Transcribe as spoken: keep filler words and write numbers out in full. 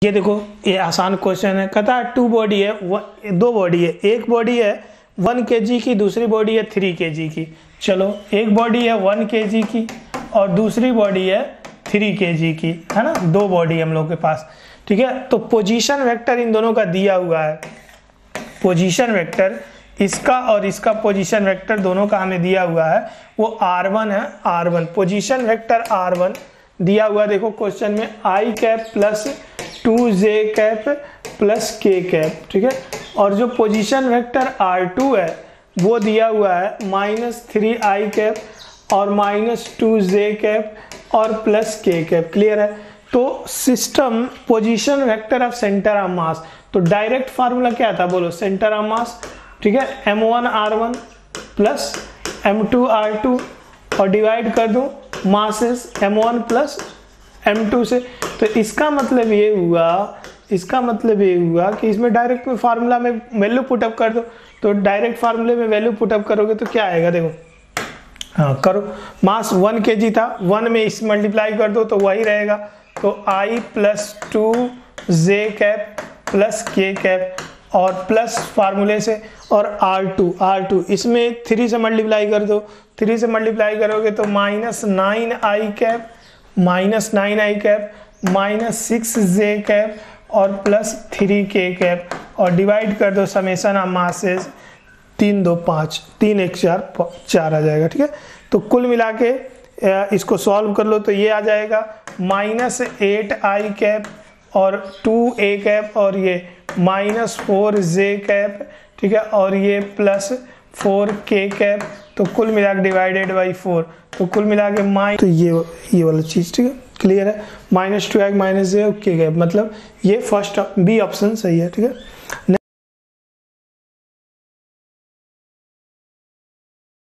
ये देखो ये आसान क्वेश्चन है, कहता है टू बॉडी है, दो बॉडी है, एक बॉडी है वन के जी की, दूसरी बॉडी है थ्री के जी की। चलो एक बॉडी है वन के जी की और दूसरी बॉडी है थ्री के जी की, है ना, दो बॉडी हम लोग के पास, ठीक है। तो पोजीशन वेक्टर इन दोनों का दिया हुआ है, पोजीशन वेक्टर इसका और इसका पोजीशन वेक्टर दोनों का हमें दिया हुआ है, वो आर वन है, R one position vector R one दिया हुआ। देखो क्वेश्चन में I cap plus two J cap plus K cap, ठीक है। और जो पोजीशन वेक्टर आर टू है वो दिया हुआ है माइनस थ्री आई कैप और माइनस टू जे कैप और प्लस के कैप। क्लियर है। तो system position vector of centre of mass, तो डायरेक्ट फार्मूला क्या था बोलो, सेंटर ऑफ मास, ठीक है, M one R one plus M two R two और डिवाइड कर दूं masses M one plus M two से। तो इसका मतलब ये हुआ, इसका मतलब ये हुआ कि इसमें डायरेक्ट में फार्मूला में वैल्यू पुटअप कर दो, तो डायरेक्ट फार्मूले में वैल्यू पुटअप करोगे तो क्या आएगा, देखो हाँ करो, मास वन के जी था, वन में इस मल्टीप्लाई कर दो तो वही रहेगा। तो I plus two J cap plus K cap और प्लस फार्मूले से और आर टू, आर टू इसमें थ्री से मल्टीप्लाई कर दो, थ्री से मल्टीप्लाई करोगे तो minus nine I cap, minus nine I cap minus six J cap और प्लस थ्री के कैप और डिवाइड कर दो समेशन ऑफ मासेस, तीन दो पाँच, तीन एक चार, चार आ जाएगा, ठीक है। तो कुल मिला के इसको सॉल्व कर लो तो ये आ जाएगा माइनस एट आई कैप और टू ए कैप और ये माइनस फोर जे कैप, ठीक है, और ये प्लस फोर के कैप। तो कुल मिला के डिवाइडेड बाई फोर, तो कुल मिला के माइनस, तो ये ये वाला चीज़, ठीक है, क्लियर है। Minus two X minus J K cap, मतलब ये फर्स्ट बी ऑप्शन सही है, ठीक है।